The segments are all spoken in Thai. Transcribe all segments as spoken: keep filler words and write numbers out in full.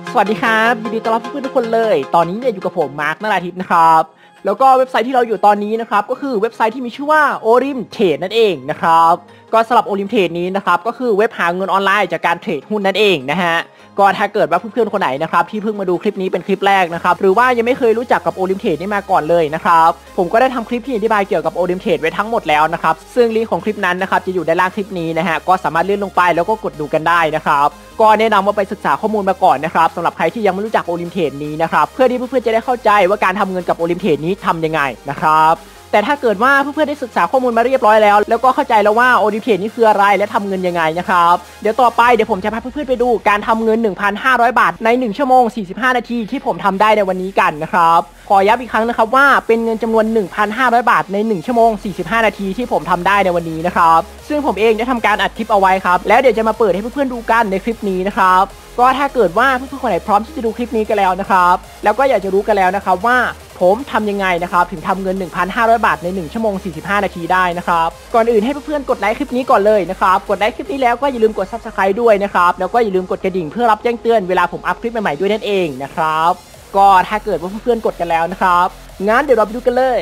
สวัสดีครับยินดีต้อนรับเพื่อนๆทุกคนเลยตอนนี้เนี่ยอยู่กับผมมาร์คนราธิปนะครับแล้วก็เว็บไซต์ที่เราอยู่ตอนนี้นะครับก็คือเว็บไซต์ที่มีชื่อว่า Orim Trade นั่นเองนะครับก็สำหรับ Orim Trade นี้นะครับก็คือเว็บหาเงินออนไลน์จากการเทรดหุ้นนั่นเองนะฮะก็ถ้าเกิดว่าเพื่อนๆคนไหนนะครับที่เพิ่งมาดูคลิปนี้เป็นคลิปแรกนะครับหรือว่ายังไม่เคยรู้จักกับ Orim Trade นี่มาก่อนเลยนะครับผมก็ได้ทำคลิปที่อธิบายเกี่ยวกับ Orim Trade ไว้ทั้งหมดแล้วนะครับซึ่งลิงก์ของคลิปนั้นนะครับจะอยู่ด้านล่างคลิปนี้นะฮะก็สามารถเลื่อนลงไปแล้วก็กดดูกันได้นะครับก็แนะนำว่าไปศึกษาข้อมูลมาก่อนนะครับสำหรับใครที่ยังไม่รู้จัก Orim Trade นี้นะครับเพื่อที่เพื่อนๆจะได้เข้าใจว่าการทำเงินกับ Orim Trade นี้ทำยังไงนะครับแต่ถ้าเกิดว่าเพื่อนๆได้ศึกษาข้อมูลมาเรียบร้อยแล้วแล้วก็เข้าใจแล้วว่า Orim Trade นี่คืออะไรและทำเงินยังไงนะครับเดี๋ยวต่อไปเดี๋ยวผมจะพาเพื่อนๆไปดูการทำเงิน หนึ่งพันห้าร้อย บาทในหนึ่งชั่วโมงสี่สิบห้านาทีที่ผมทำได้ในวันนี้กันนะครับขอย้ำอีกครั้งนะครับว่าเป็นเงินจำนวน หนึ่งพันห้าร้อย บาทในหนึ่งชั่วโมงสี่สิบห้านาทีที่ผมทำได้ในวันนี้นะครับซึ่งผมเองได้ทำการอัดคลิปเอาไว้ครับแล้วเดี๋ยวจะมาเปิดให้เพื่อนๆดูกันในคลิปนี้นะครับก็ถ้าเกิดว่าเพื่อนๆคนไหนพร้อมที่จะดูคลิปนี้กันแล้วนะครับแล้วก็อยากจะรู้กันแล้วนะครับว่าผมทำยังไงนะครับถึงทำเงิน หนึ่งพันห้าร้อย บาทในหนึ่งชั่วโมงสี่สิบห้านาทีได้นะครับก่อนอื่นให้เพื่อนๆกดไลค์คลิปนี้ก่อนเลยนะครับกดไลค์คลิปนี้แล้วก็อย่าลืมกด ซับสไครบ์ ด้วยนะครับแล้วก็อย่าลืมกดกระดิ่งเพื่อรับแจ้งเตือนเวลาผมอัพคลิปใหม่ๆด้วยนั่นเองนะครับก็ถ้าเกิดว่าเพื่อนๆกดกันแล้วนะครับงั้นเดี๋ยวเราไปดูกันเลย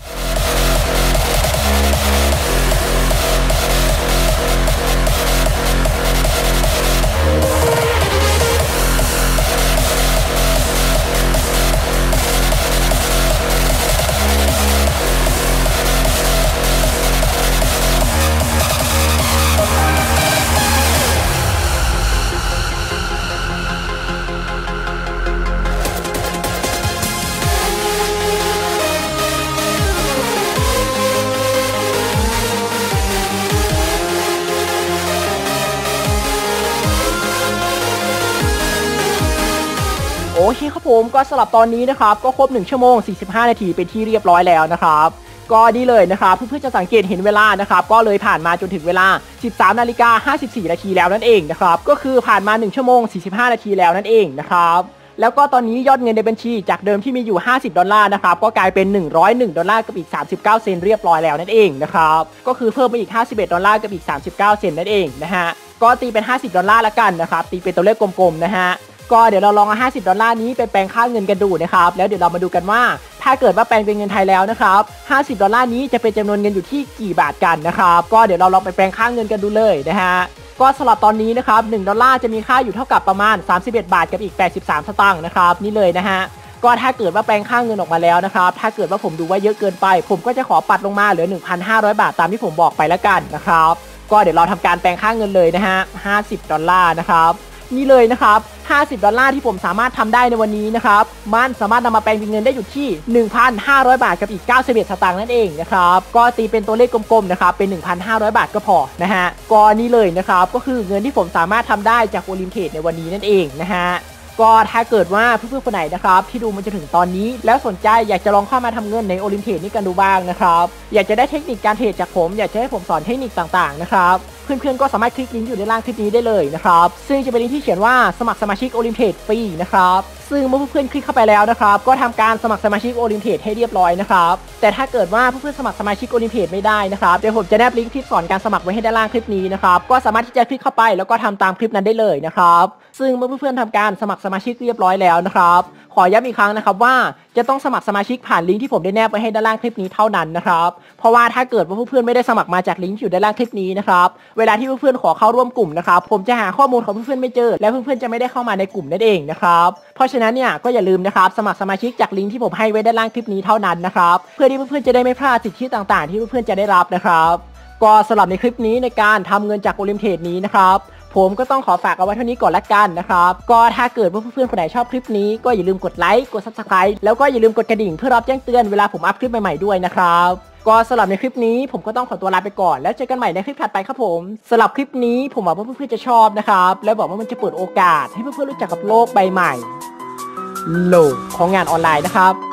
โอเคครับผมก็สำหรับตอนนี้นะครับก็ครบหนึ่งชั่วโมงสี่สิบห้านาทีเป็นที่เรียบร้อยแล้วนะครับก็ดีเลยนะครับเพื่อนๆจะสังเกตเห็นเวลานะครับก็เลยผ่านมาจนถึงเวลา สิบสามนาฬิกาห้าสิบสี่นาทีแล้วนั่นเองนะครับก็คือผ่านมาหนึ่งชั่วโมงสี่สิบห้านาทีแล้วนั่นเองนะครับแล้วก็ตอนนี้ยอดเงินในบัญชีจากเดิมที่มีอยู่ห้าสิบดอลลาร์นะครับก็กลายเป็นหนึ่งร้อยเอ็ดดอลลาร์กับอีกสามสิบเก้าเซนต์เรียบร้อยแล้วนั่นเองนะครับก็คือเพิ่มไปอีกห้าสิบเอ็ดดอลลาร์กับอีกสามสิบเก้าเซนต์นั่นเองนะฮะก็ตีเป็นห้าสิบดอลลาร์ละกันนะครับตีเป็นตัวเลขกลมๆนะฮะก็เดี๋ยวเราลองเอาห้าสิบดอลลาร์นี้ไปแปลงค่าเงินกันดูนะครับแล้วเดี๋ยวเรามาดูกันว่าถ้าเกิดว่าแปลงเป็นเงินไทยแล้วนะครับห้าสิบดอลลาร์นี้จะเป็นจำนวนเงินอยู่ที่กี่บาทกันนะครับก็เดี๋ยวเราลองไปแปลงค่าเงินกันดูเลยนะฮะก็สำหรับตอนนี้นะครับหนึ่งดอลลาร์จะมีค่าอยู่เท่ากับประมาณสามสิบเอ็ดบาทกับอีกแปดสิบสามสตางค์นะครับนี่เลยนะฮะก็ถ้าเกิดว่าแปลงค่าเงินออกมาแล้วนะครับถ้าเกิดว่าผมดูว่าเยอะเกินไปผมก็จะขอปัดลงมาเหลือ หนึ่งพันห้าร้อย บาทตามที่ผมบอกไปแล้วกันนะครับก็เดี๋ยวเราทำการแปลงค่าเงินเลยนะฮะห้าสิบดอลลาร์นะครับนี่เลยนะครับห้าสิบดอลลาร์ที่ผมสามารถทำได้ในวันนี้นะครับมันสามารถนำมาแปลงเป็นเงินได้อยู่ที่ หนึ่งพันห้าร้อย บาทกับอีกเก้าสิบเอ็ดสตางค์นั่นเองนะครับก็ตีเป็นตัวเลขกลมๆนะครับเป็น หนึ่งพันห้าร้อย บาทก็พอนะฮะก็นี่เลยนะครับก็คือเงินที่ผมสามารถทำได้จากOrim Tradeในวันนี้นั่นเองนะฮะก็ถ้าเกิดว่าเพื่อนๆคนไหนนะครับที่ดูมันจะถึงตอนนี้แล้วสนใจอยากจะลองเข้ามาทำเงินในOrim Tradeนี้กันดูบ้างนะครับอยากจะได้เทคนิคการเทรดจากผมอยากจะให้ผมสอนเทคนิคต่างๆนะครับเพื่อนๆก็สามารถคลิกลิงก์อยู่ในล่างคลิปนี้ได้เลยนะครับซึ่งจะเป็นลิงก์ที่เขียนว่าสมัครสมาชิกOrim Tradeฟรีนะครับซึ่งเมื่อเพื่อนๆคลิกเข้าไปแล้วนะครับก็ทำการสมัครสมาชิกOrim Tradeให้เรียบร้อยนะครับแต่ถ้าเกิดว่าเพื่อนๆสมัครสมาชิกOrim Tradeไม่ได้นะครับเดี๋ยวผมจะแนบลิงก์ที่สอนการสมัครไว้ให้ด้านล่างคลิปนี้นะครับก็สามารถที่จะคลิกเข้าไปแล้วก็ทำตามคลิปนั้นได้เลยนะครับซึ่งเมื่อเพื่อนๆทำการสมัครสมาชิกเรียบร้อยแล้วนะครับขอย้ำอีกครั้งนะครับว่าจะต้องสมัครสมาชิกผ่านลิงก์ที่ผมได้แนบไว้ให้ด้านล่างคลิปนี้เท่านั้นนะครับเพราะว่าถ้าเกิดว่าเพื่อนๆไม่ได้สมัครมาจากลิงก์ที่อยู่ด้านล่างคลิปนี้นะครับเวลาที่เพื่อนๆขอเข้าร่วมกลุ่มนะครับผมจะหาข้อมูลของเพื่อนๆไม่เจอและเพื่อนๆจะไม่ได้เข้ามาในกลุ่มนั่นเองนะครับเพราะฉะนั้นเนี่ยก็อย่าลืมนะครับสมัครสมาชิกจากลิงก์ที่ผมให้ไว้ด้านล่างคลิปนี้เท่านั้นนะครับเพื่อที่เพื่อนๆจะได้ไม่พลาดสิทธิต่างๆที่เพื่อนๆจะได้รับนะครับก็สำหรับในคลิปนี้ในการทำเงินจากOrim Tradeนี้นะครับผมก็ต้องขอฝากเอาไว้เท่านี้ก่อนละกันนะครับก็ถ้าเกิดว่าเพื่อนๆคนไหนชอบคลิปนี้ก็อย่าลืมกดไลค์กด ซับสไครบ์ แล้วก็อย่าลืมกดกระดิ่งเพื่อรับแจ้งเตือนเวลาผมอัพคลิปใหม่ๆด้วยนะครับก็สำหรับในคลิปนี้ผมก็ต้องขอตัวลาไปก่อนแล้วเจอกันใหม่ในคลิปถัดไปครับผมสำหรับคลิปนี้ผมหวังว่าเพื่อนๆจะชอบนะครับและบอกว่ามันจะเปิดโอกาสให้เพื่อนๆรู้จักกับโลกใบใหม่โลกของงานออนไลน์นะครับ